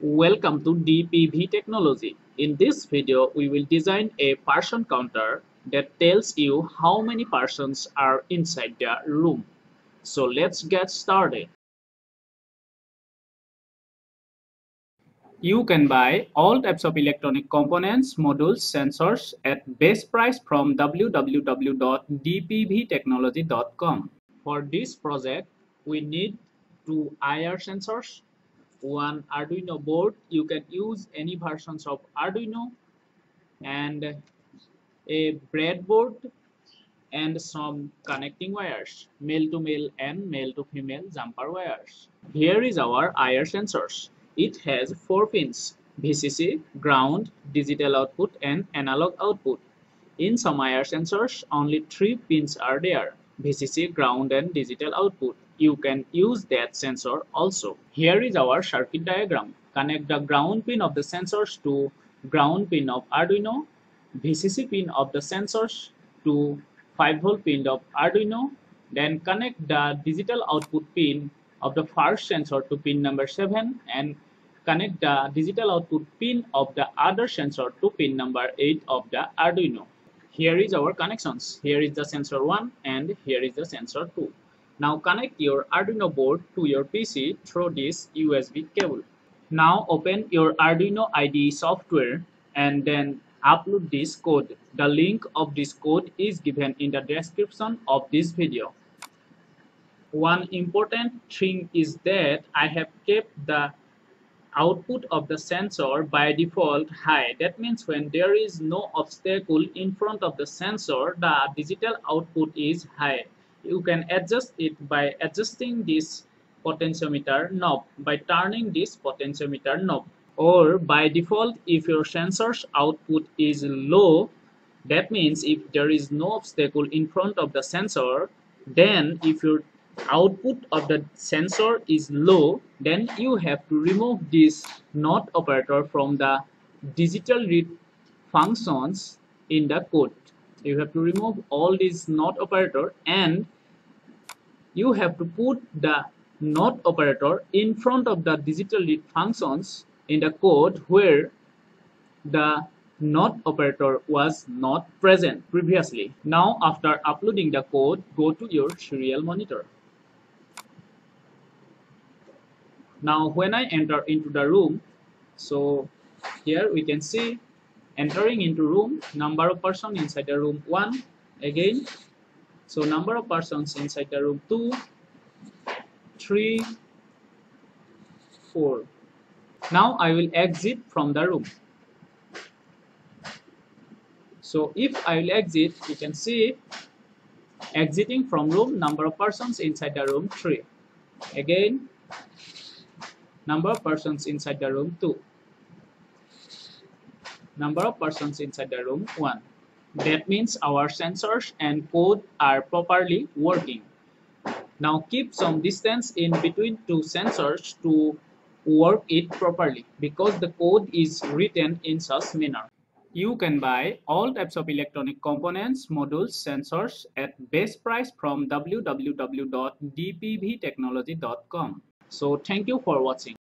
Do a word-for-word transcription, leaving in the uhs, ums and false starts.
Welcome to D P V Technology. In this video, we will design a person counter that tells you how many persons are inside the room. So let's get started. You can buy all types of electronic components, modules, sensors at best price from w w w dot d p v technology dot com. For this project, we need two I R sensors, one Arduino board. You can use any versions of Arduino, and a breadboard and some connecting wires, male to male and male to female jumper wires. Here is our I R sensors. It has four pins: V C C, ground, digital output and analog output. In some I R sensors, only three pins are there: V C C, ground and digital output. You can use that sensor also. Here is our circuit diagram. Connect the ground pin of the sensors to ground pin of Arduino, V C C pin of the sensors to five volt pin of Arduino, then connect the digital output pin of the first sensor to pin number seven and connect the digital output pin of the other sensor to pin number eight of the Arduino. Here is our connections. Here is the sensor one and here is the sensor two. Now connect your Arduino board to your P C through this U S B cable. Now open your Arduino I D E software and then upload this code. The link of this code is given in the description of this video. One important thing is that I have kept the output of the sensor by default high. That means when there is no obstacle in front of the sensor, the digital output is high. You can adjust it by adjusting this potentiometer knob, by turning this potentiometer knob. Or by default, if your sensor's output is low, that means if there is no obstacle in front of the sensor, then if your output of the sensor is low, then you have to remove this NOT operator from the digital read functions in the code. You have to remove all these NOT operator and you have to put the NOT operator in front of the digital read functions in the code where the NOT operator was not present previously. Now after uploading the code, go to your serial monitor. Now when I enter into the room, so here we can see entering into room, number of persons inside the room one again. So number of persons inside the room two, three, four. Now I will exit from the room. So if I will exit, you can see exiting from room, number of persons inside the room three. Again, number of persons inside the room two. Number of persons inside the room one. That means our sensors and code are properly working. Now keep some distance in between two sensors to work it properly because the code is written in such manner. You can buy all types of electronic components, modules, sensors at best price from w w w dot d p v technology dot com. So thank you for watching.